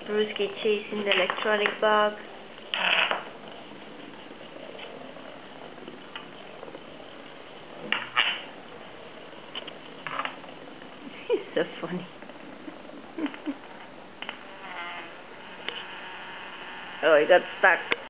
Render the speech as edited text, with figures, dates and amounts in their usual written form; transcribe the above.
Brewski chasing the electronic bug. He's so funny. Oh, he got stuck.